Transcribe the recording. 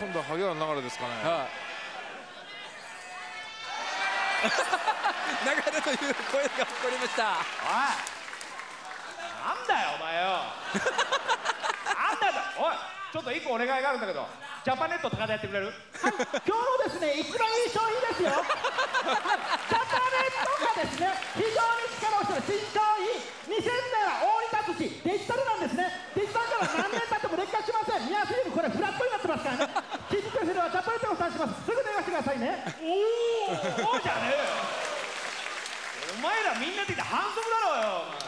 今度は萩原の流れですかね。 流れという声が起こりました。 おい、なんだよお前よ。なんだよ。おい、ちょっと一個お願いがあるんだけど、ジャパネット高田やってくれる？ 今日のですね、一番いい商品ですよ。ジャパネットがですね、非常に力をしている新商品。2000年は大に立つし、デジタルなんですね。デジタルから何年経っても劣化しません。見やすいようにこれフラットになってますからね。キッズペンシルはジャパネットをお伝えします。すぐ電話してくださいね。 おお、そうじゃねえよ。お前らみんなでいて反則だろうよ。